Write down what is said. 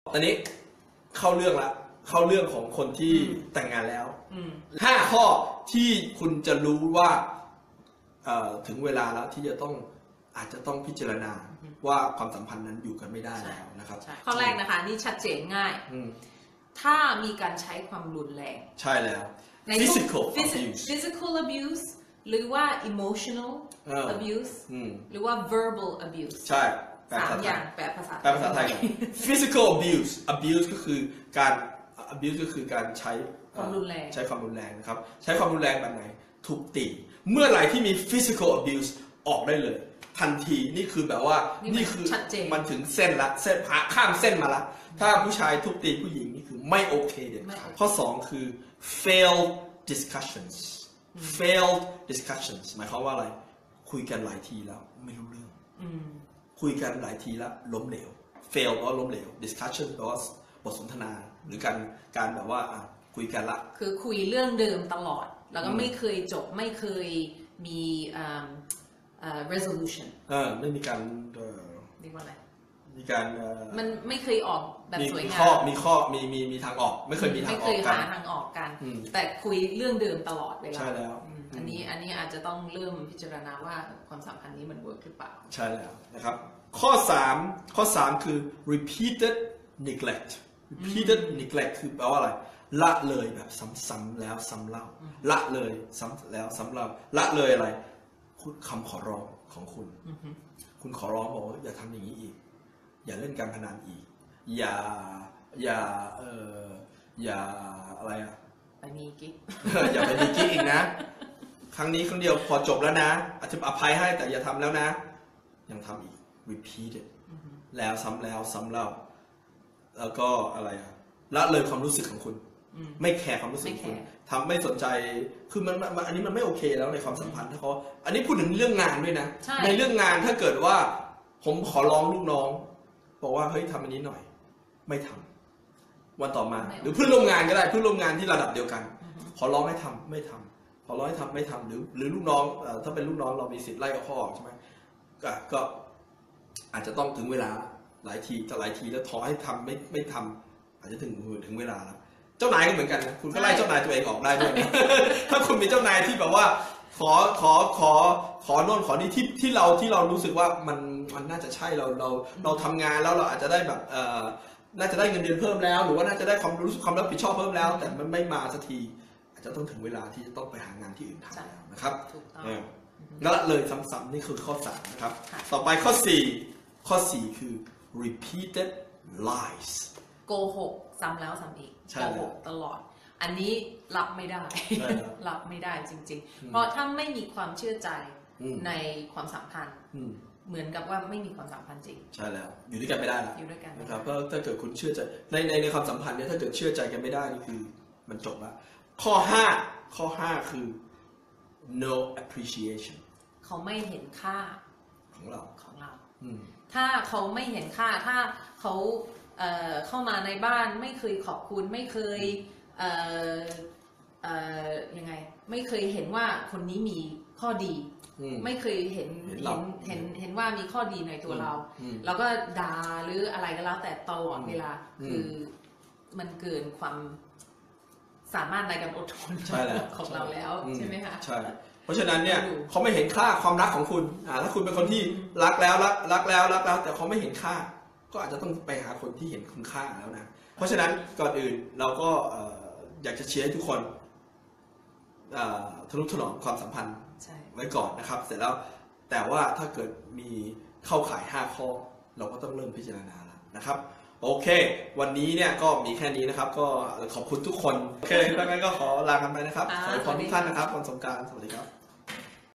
ตอนนี้เข้าเรื่องละเข้าเรื่องของคนที่แต่งงานแล้ว5 ข้อที่คุณจะรู้ว่าถึงเวลาแล้วที่จะต้องอาจจะต้องพิจารณาว่าความสัมพันธ์นั้นอยู่กันไม่ได้แล้วนะครับข้อแรกนะคะนี่ชัดเจนง่ายถ้ามีการใช้ความรุนแรงใช่แล้ว physical abuse หรือว่า emotional abuse หรือว่า verbal abuse ใช่ 3 อย่างแปลภาษาไทย physical abuse ก็คือการ abuse ก็คือการใช้ความรุนแรงนะครับใช้ความรุนแรงแบบไหนทุบตีเมื่อไหร่ที่มี physical abuse ออกได้เลยทันทีนี่คือแบบว่านี่คือมันถึงเส้นละเส้นข้ามเส้นมาละถ้าผู้ชายทุบตีผู้หญิงนี่คือไม่โอเคเด็ดขาดข้อ 2 คือ failed discussions หมายความว่าอะไรคุยกันหลายทีแล้วไม่รู้เรื่องคุยกันหลายทีแล้วล้มเหลว fail แปลว่าล้มเหลว discussion แปลว่าบทสนทนาหรือการแบบว่าคุยกันละคือคุยเรื่องเดิมตลอดแล้วก็ไม่เคยจบไม่เคยมีresolution ไม่มีการเรียกว่าอะไรมีการมันไม่เคยออกแบบสวยงามมีทางออกไม่เคยมีทางออกกันไม่เคยหาทางออกกันแต่คุยเรื่องเดิมตลอดเวลาใช่แล้วอันนี้อาจจะต้องเริ่มพิจารณาว่าความสัมพันธ์นี้มันเวิร์กหรือเปล่าใช่แล้วนะครับข้อ 3คือ repeated neglect คือแปลว่าอะไรละเลยแบบซ้ำๆแล้วซ้ำเล่าละเลยซ้ำแล้วซ้ำเล่าละเลยอะไรคำขอร้องของคุณขอร้องบอกว่าอย่าทำอย่างนี้อีกอย่าเล่นการพนันอีกอย่าอะไรไปมีกิ๊กอย่าไปมีกิ๊กอีกนะครั้งนี้ครั้งเดียวพอจบแล้วนะอภัยให้แต่อย่าทำแล้วนะยังทำอีก repeated แล้วซ้ำแล้วซ้ำเล่าแล้วก็อะไรละเลยความรู้สึกของคุณไม่แคร์ความรู้สึกของคุณทำไม่สนใจคือมันอันนี้มันไม่โอเคแล้วในความสัมพันธ์ถ้าเขาอันนี้พูดถึงเรื่องงานด้วยนะในเรื่องงานถ้าเกิดว่าผมขอร้องลูกน้องบอกว่าเฮ้ยทำอันนี้หน่อยไม่ทำวันต่อมาหรือเพื่อนร่วมงานก็ได้เพื่อนร่วมงานที่ระดับเดียวกันขอร้องให้ทำไม่ทำขอร้องให้ทำไม่ทำหรือลูกน้องถ้าเป็นลูกน้องเรามีสิทธิ์ไล่กับพ่อใช่ไหมก็อาจจะต้องถึงเวลาหลายทีแล้วท้อให้ทำไม่ทำอาจจะถึงเวลาแล้วเจ้านายก็เหมือนกันนะคุณก็ไล่เจ้านายตัวเองออกได้ด้วยนะถ้าคุณมีเจ้านายที่แบบว่าขอโน่นขอนี่ที่เรารู้สึกว่ามันน่าจะใช่เราทำงานแล้วเราอาจจะได้แบบน่าจะได้เงินเดือนเพิ่มแล้วหรือว่าน่าจะได้ความรับผิดชอบเพิ่มแล้วแต่มันไม่มาสักทีอาจจะต้องถึงเวลาที่จะต้องไปหางานที่อื่นทำแล้วนะครับนั่นเลยซ้ำๆนี่คือข้อ 3นะครับต่อไปข้อ 4คือ repeated lies โกหกซ้ำแล้วซ้ำอีกโกหกตลอดอันนี้รับไม่ได้รับไม่ได้จริงๆเพราะถ้าไม่มีความเชื่อใจในความสัมพันธ์เหมือนกับว่าไม่มีความสัมพันธ์จริงใช่แล้วอยู่ด้วยกันไม่ได้แล้วอยู่ด้วยกันนะครับก็ถ้าเกิดคุณเชื่อใจในความสัมพันธ์เนี่ยถ้าเกิดเชื่อใจกันไม่ได้นี่คือมันจบแล้วข้อ 5คือ no appreciation เขาไม่เห็นค่าของเราถ้าเขาไม่เห็นค่าถ้าเขาเข้ามาในบ้านไม่เคยขอบคุณไม่เคยยังไงไม่เคยเห็นว่าคนนี้มีข้อดีไม่เคยเห็นว่ามีข้อดีในตัวเราแล้วก็ด่าหรืออะไรก็แล้วแต่ตลอดเวลาคือมันเกินความสามารถในการอดทนของเราแล้วใช่ไหมคะใช่เพราะฉะนั้นเนี่ยเขาไม่เห็นค่าความรักของคุณถ้าคุณเป็นคนที่รักแล้วแต่เขาไม่เห็นค่าก็อาจจะต้องไปหาคนที่เห็นคุณค่าแล้วนะเพราะฉะนั้นก่อนอื่นเราก็อยากจะเชียร์ให้ทุกคนทนุถนอมความสัมพันธ์ไว้ก่อนนะครับเสร็จแล้วแต่ว่าถ้าเกิดมีเข้าข่าย5 ข้อเราก็ต้องเริ่มพิจารณาแล้วนะครับโอเควันนี้เนี่ยก็มีแค่นี้นะครับก็ขอบคุณทุกคนโอเคดังนั้นก็ขอลากันไปนะครับขอให้ทุกท่านนะครับวันสงกรานต์สวัสดีครับ